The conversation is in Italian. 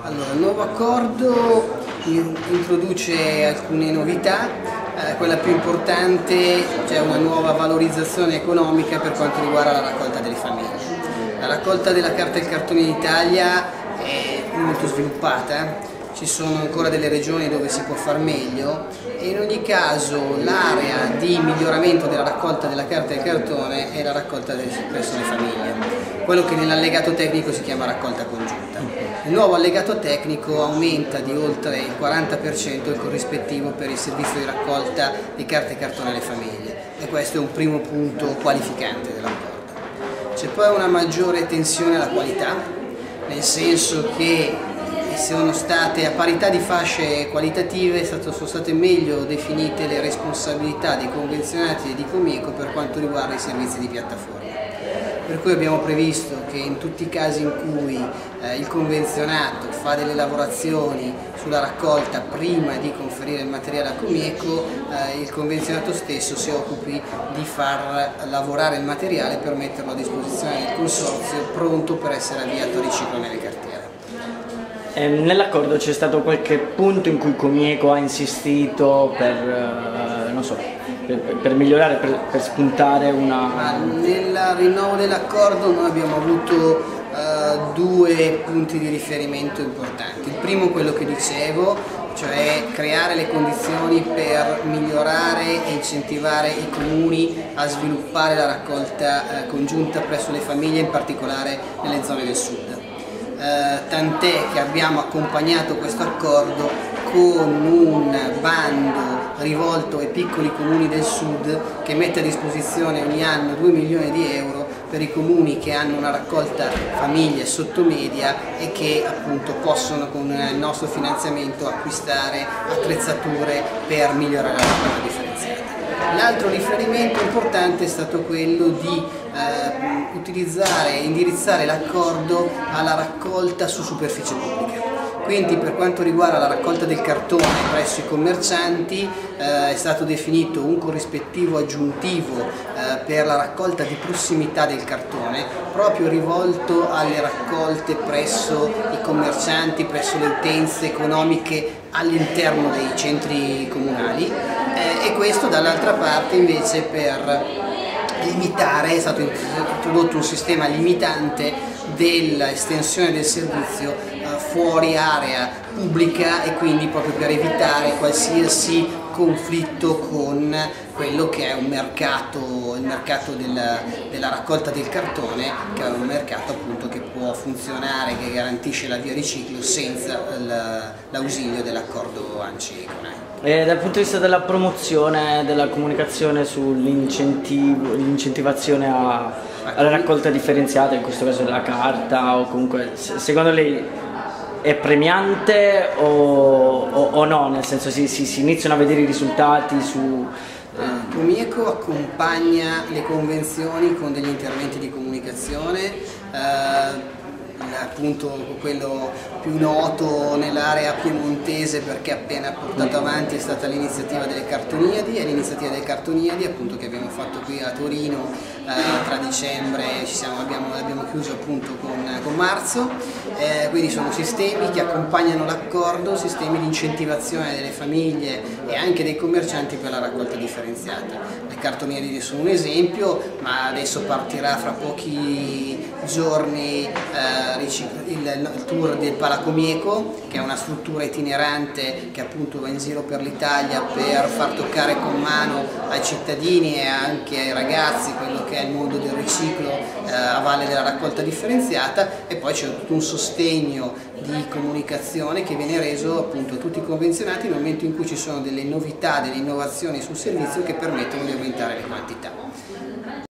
Allora, il nuovo accordo introduce alcune novità. Quella più importante, c'è una nuova valorizzazione economica per quanto riguarda la raccolta delle famiglie. La raccolta della carta e il cartone in Italia è molto sviluppata, ci sono ancora delle regioni dove si può far meglio e in ogni caso l'area di miglioramento della raccolta della carta e del cartone è la raccolta presso le famiglie, quello che nell'allegato tecnico si chiama raccolta congiunta. Il nuovo allegato tecnico aumenta di oltre il 40% il corrispettivo per il servizio di raccolta di carta e cartone alle famiglie e questo è un primo punto qualificante dell'accordo. C'è poi una maggiore tensione alla qualità, nel senso che sono state a parità di fasce qualitative, sono state meglio definite le responsabilità dei convenzionati e di Comieco per quanto riguarda i servizi di piattaforma. Per cui abbiamo previsto che in tutti i casi in cui il convenzionato fa delle lavorazioni sulla raccolta prima di conferire il materiale a Comieco, il convenzionato stesso si occupi di far lavorare il materiale per metterlo a disposizione del consorzio pronto per essere avviato a riciclo nelle cartiere. Nell'accordo c'è stato qualche punto in cui Comieco ha insistito per, non so, per migliorare, per spuntare una... Nel rinnovo dell'accordo noi abbiamo avuto due punti di riferimento importanti. Il primo è quello che dicevo, cioè creare le condizioni per migliorare e incentivare i comuni a sviluppare la raccolta congiunta presso le famiglie, in particolare nelle zone del sud. Tant'è che abbiamo accompagnato questo accordo con un bando rivolto ai piccoli comuni del sud che mette a disposizione ogni anno 2 milioni di euro per i comuni che hanno una raccolta famiglie sottomedia e che appunto possono con il nostro finanziamento acquistare attrezzature per migliorare la raccolta differenziata. L'altro riferimento importante è stato quello di utilizzare e indirizzare l'accordo alla raccolta su superficie pubblica. Quindi per quanto riguarda la raccolta del cartone presso i commercianti è stato definito un corrispettivo aggiuntivo per la raccolta di prossimità del cartone proprio rivolto alle raccolte presso i commercianti, presso le utenze economiche all'interno dei centri comunali e questo dall'altra parte invece per limitare, è stato introdotto un sistema limitante dell'estensione del servizio fuori area pubblica e quindi proprio per evitare qualsiasi conflitto con quello che è un mercato, il mercato della raccolta del cartone, che è un mercato appunto che può funzionare, che garantisce la via riciclo senza l'ausilio dell'accordo ANCI-CONAI. E dal punto di vista della promozione, della comunicazione sull'incentivazione alla raccolta differenziata, in questo caso della carta, o comunque secondo lei è premiante o no? Nel senso si iniziano a vedere i risultati su... Comieco accompagna le convenzioni con degli interventi di comunicazione, appunto quello più noto nell'area piemontese perché appena portato avanti è stata l'iniziativa delle cartoniadi e l'iniziativa delle cartoniadi appunto che abbiamo fatto qui a Torino tra dicembre abbiamo chiuso appunto con marzo, quindi sono sistemi che accompagnano l'accordo, sistemi di incentivazione delle famiglie e anche dei commercianti per la raccolta differenziata. Le cartoniadi sono un esempio, ma adesso partirà fra pochi giorni il tour del Palacomieko, che è una struttura itinerante che appunto va in giro per l'Italia per far toccare con mano ai cittadini e anche ai ragazzi quello che è il mondo del riciclo a valle della raccolta differenziata e poi c'è tutto un sostegno di comunicazione che viene reso appunto a tutti i convenzionati nel momento in cui ci sono delle novità, delle innovazioni sul servizio che permettono di aumentare le quantità.